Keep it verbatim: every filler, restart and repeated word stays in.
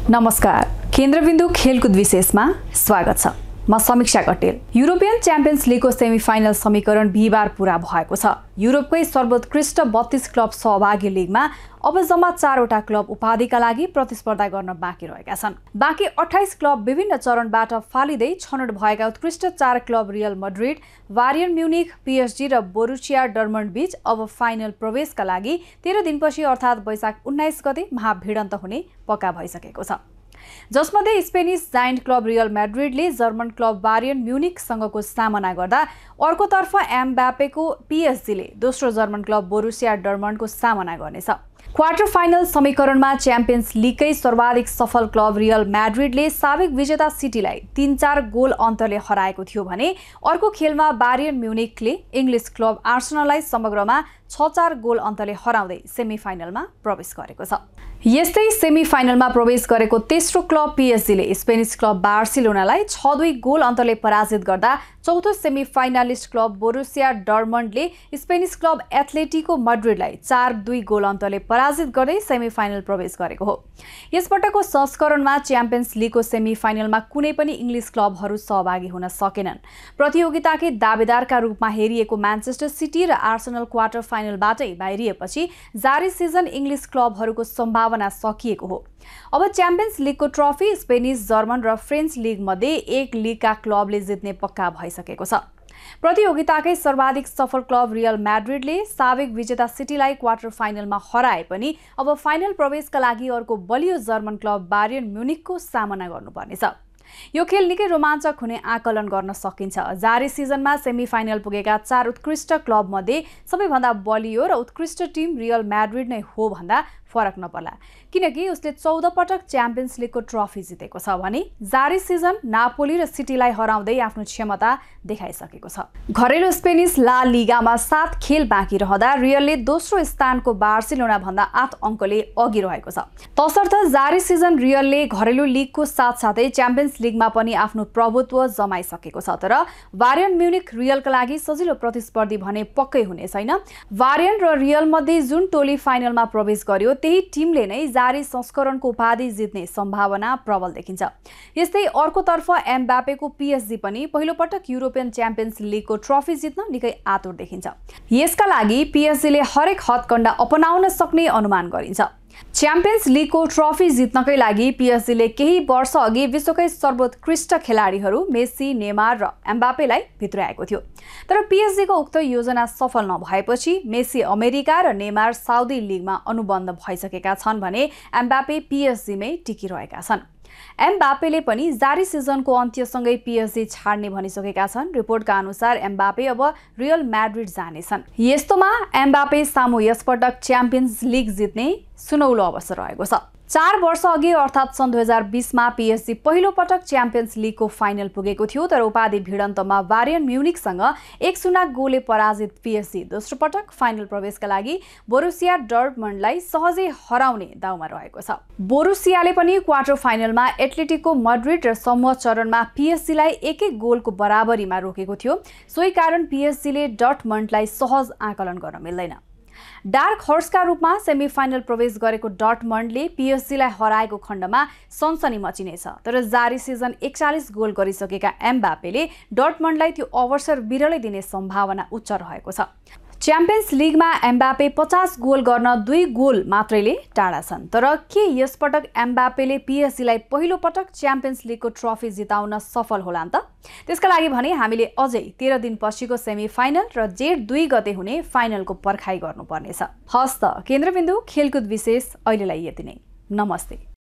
नमस्कार, केन्द्रबिन्दु खेलकुद विशेषमा स्वागत छ। म समीक्षा कटेल। युरोपियन च्याम्पियन्स लीगको सेमिफाइनल समीकरण बिहिबार पूरा भएको छ। युरोपकै सर्वोत्कृष्ट बत्तीस क्लब सहभागी लीगमा अब जम्मा चारवटा क्लब उपाधिका लागि प्रतिस्पर्धा गर्न बाँकी रहेका छन्। बाँकी अट्ठाइस क्लब विभिन्न चरणबाट फालिँदै छनौट भएका उत्कृष्ट चार club Real Madrid, Bayern Munich, PSG र बोरुसिया डर्मन्ड बीच अब फाइनल प्रवेशका लागि तेह्र दिनपछि अर्थात् वैशाख उन्नाइस गते महाभिडन्त हुने पक्का भइसकेको छ, जसमध्ये स्पेनिस जायन्ट क्लब रियल म्याड्रिडले जर्मन क्लब बायर्न म्युनिखसँगको सामना गर्दा अर्कोतर्फ एमबापेको पीएसजीले दोस्रो जर्मन क्लब बोरुसिया डर्मन्डको सामना गर्नेछ। क्वार्टर फाइनल समीकरणमा च्याम्पियन्स लीगकै सर्वाधिक सफल क्लब रियल म्याड्रिडले साबिक विजेता सिटीलाई तीन चार गोल अन्तरले हराएको थियो भने अर्को खेलमा बायर्न म्युनिखले इङ्ग्लिस क्लब आर्सेनललाई समग्रमा छ चार गोल अन्तरले हराउँदै सेमिफाइनलमा प्रवेश गरेको छ। यस्तै सेमिफाइनलमा प्रवेश गरेको तेस्रो क्लब पीएसजीले स्पेनिस क्लब बार्सिलोनालाई छ दुई गोल अन्तरले पराजित गर्दा चौथो सेमिफाइनलिस्ट क्लब बोरुसिया डर्मन्डले स्पेनिस क्लब एथलेटिको मड्रिडलाई चार दुई गोल अन्तरले पराजित गर्दै सेमिफाइनल प्रवेश गरेको हो। यसपटकको संस्करणमा च्याम्पियन्स लीगको सेमिफाइनलमा कुनै पनि इङ्ग्लिस क्लबहरू सहभागी हुन सकेनन्। प्रतियोगिताकै दावेदारका रूपमा हेरिएको म्यान्चेस्टर सिटी र आर्सेनल क्वार्टर फाइनलबाटै बाहिरिएपछि जारी सिजन इङ्ग्लिस क्लबहरूको सम्भावना सकिएको हो। अब च्याम्पियन्स लीगको ट्रफी स्पेनिस, जर्मन र फ्रेन्च लीग मध्ये एक लीगका क्लबले जित्ने पक्का भइसकेको छ। प्रतियोगिताकै सर्वाधिक सफल क्लब रियल म्याड्रिडले साबिक विजेता सिटीलाई क्वार्टर फाइनलमा हराए पनि अब फाइनल प्रवेशका लागि अर्को बलियो जर्मन क्लब बायर्न म्युनिखको सामना गर्नुपर्नेछ। यो खेल निकै रोमाञ्चक हुने आकलन गर्न सकिन्छ। जारी सिजनमा सेमिफाइनल पुगेका चार उत्कृष्ट क्लब मध्ये सबैभन्दा बलियो र उत्कृष्ट टिम रियल म्याड्रिड नै हो भन्दा फरक नपर्ला, किनकि उसले चौध पटक च्याम्पियन्स लीगको ट्रफी जितेको छ भने जारी सिजन नापोली र सिटीलाई हराउँदै आफ्नो क्षमता देखाइसकेको छ। घरेलु स्पेनिस ला लिगामा सात खेल बाँकी रहँदा रियलले दोस्रो स्थानको बार्सिलोना भन्दा आठ अङ्कले अघि रहेको छ। तसर्थ जारी सिजन रियलले घरेलु लिगको साथसाथै च्याम्पियन्स लीगमा पनि आफ्नो प्रभुत्व जमाइसकेको छ। तर बायर्न म्युनिख रियलका लागि सजिलो प्रतिस्पर्धी भने पक्कै हुने छैन। बायर्न र रियल मध्ये जुन टोली फाइनलमा प्रवेश गर्यो त्यही टिमले नै जारी संस्करणको उपाधि जित्ने सम्भावना प्रबल देखिन्छ। यस्तै अर्कोतर्फ एमबापेको पीएसजी पनि पहिलो पटक युरोपियन च्याम्पियन्स लीगको ट्रफी जित्न निकै आतुर देखिन्छ। यसका लागि पीएसजीले हरेक हदकण्डा अपनाउन सक्ने अनुमान गरिन्छ। च्याम्पियन्स लीगको ट्रफी जित्नकै लागि पीएसजीले केही वर्ष अघि विश्वकै सर्वोत्कृष्ट खेलाडीहरू मेसी, नेमार र एम्बापेलाई भित्र्याएको थियो। तर पीएसजीको उक्त योजना सफल नभएपछि मेसी अमेरिका र नेमार साउदी लीगमा अनुबन्ध भइसकेका छन् भने एम्बापे पीएसजीमै टिकिरहेका छन्। एम्बापेले पनि जारी सिजनको अन्त्यसँगै पीएसजी छाड्ने भनिसकेका छन्। रिपोर्टका अनुसार एम्बापे अब रियल म्याड्रिड जानेछन्। यस्तोमा एम्बापे सामु यसपटक च्याम्पियन्स लीग जित्ने सुनौलो अवसर रहेको छ। चार वर्ष अघि अर्थात् सन् दुई हजार बीसमा पीएसजी पहिलो पटक च्याम्पियन्स लीगको फाइनल पुगेको थियो। तर उपाधि भिडन्तमा बायर्न म्युनिखसँग एक शून्य गोलले पराजित पीएसजी दोस्रो पटक फाइनल प्रवेशका लागि बोरुसिया डर्टमन्डलाई सहजै हराउने दाउमा रहेको छ। बोरुसियाले पनि क्वार्टर फाइनलमा एथलेटिको मड्रिड र समूह चरणमा पीएसजीलाई एक एक गोलको बराबरीमा रोकेको थियो। सोही कारण पीएसजीले डर्टमन्डलाई सहज आकलन गर्न मिल्दैन। डार्क हर्सका रूपमा सेमिफाइनल प्रवेश गरेको डर्टमन्डले पीएसजीलाई हराएको खण्डमा सनसनी मचिनेछ। तर जारी सिजन एकचालिस गोल गरिसकेका एम्बापेले डर्टमन्डलाई त्यो अवसर बिरलै दिने सम्भावना उच्च रहेको छ। च्याम्पियन्स लीगमा एम्बापे पचास गोल गर्न दुई गोल मात्रैले टाढा छन्। तर के यसपटक एम्बापेले पीएसजीलाई पहिलो पटक च्याम्पियन्स लीगको ट्रफी जिताउन सफल होला त? त्यसका लागि भने हामीले अझै तेह्र दिन पछिको सेमिफाइनल र जेठ दुई गते हुने फाइनलको पर्खाइ गर्नुपर्नेछ। हस्त केन्द्रबिन्दु खेलकुद विशेष अहिलेलाई यति नै। नमस्ते।